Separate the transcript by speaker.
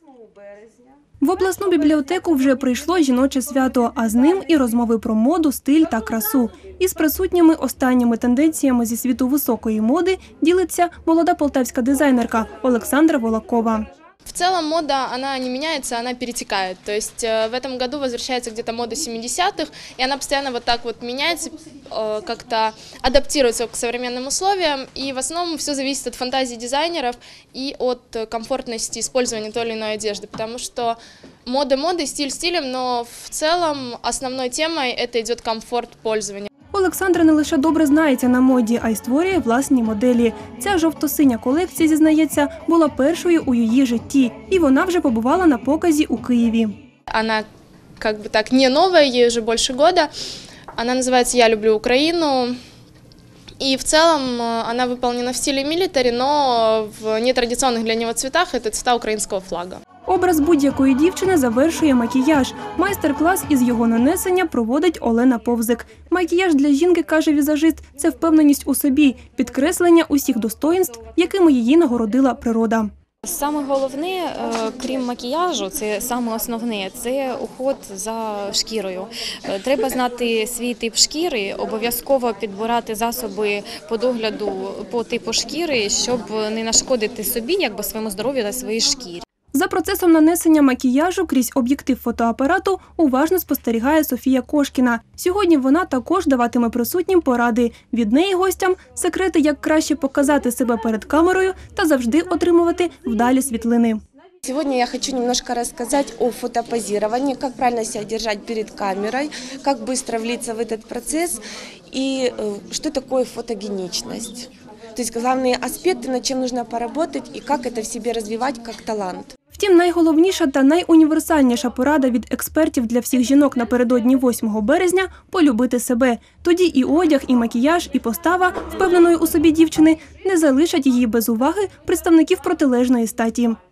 Speaker 1: В обласну бібліотеку вже прийшло жіноче свято, а з ним і розмови про моду, стиль та красу. Із присутніми останніми тенденціями зі світу високої моди ділиться молода полтавська дизайнерка Олександра Волокова.
Speaker 2: В целом мода, она не меняется, она перетекает. То есть в этом году возвращается где-то мода 70-х, и она постоянно вот так вот меняется, как-то адаптируется к современным условиям. И в основном все зависит от фантазии дизайнеров и от комфортности использования той или иной одежды. Потому что мода модой, стиль стилем, но в целом основной темой это идет комфорт пользования.
Speaker 1: Олександра не лише добре знається на моді, а й створює власні моделі. Ця жовто-синя колекція, зізнається, була першою у її житті. І вона вже побувала на показі у Києві.
Speaker 2: Она как бы так не новая, ей уже больше года. Она называется «Я люблю Украину». И в целом она выполнена в стиле милитари, но в нетрадиционных для него цветах. Это цвета украинского флага.
Speaker 1: Образ будь-якої дівчини завершує макіяж. Майстер-клас із його нанесення проводить Олена Повзик. Макіяж для жінки, каже візажист, це впевненість у собі, підкреслення усіх достоїнств, якими її нагородила природа.
Speaker 3: Саме головне, крім макіяжу, це саме основне – це уход за шкірою. Треба знати свій тип шкіри, обов'язково підбирати засоби по догляду по типу шкіри, щоб не нашкодити собі, якби своєму здоров'ю та своїй шкірі.
Speaker 1: За процесом нанесення макіяжу крізь об'єктив фотоапарату уважно спостерігає Софія Кошкіна. Сьогодні вона також даватиме присутнім поради. Від неї гостям – секрети, як краще показати себе перед камерою та завжди отримувати вдалі світлини.
Speaker 4: Сегодня я хочу немножко рассказать о фотопозировании, как правильно себя держать перед камерой, как быстро влиться в этот процесс и что такое фотогеничность. То есть главные аспекты, над чем нужно поработать и как это в себе развивать как талант.
Speaker 1: Втім, найголовніша та найуніверсальніша порада від експертів для всіх жінок напередодні 8 березня – полюбити себе. Тоді і одяг, і макіяж, і постава впевненої у собі дівчини не залишать її без уваги представників протилежної статі.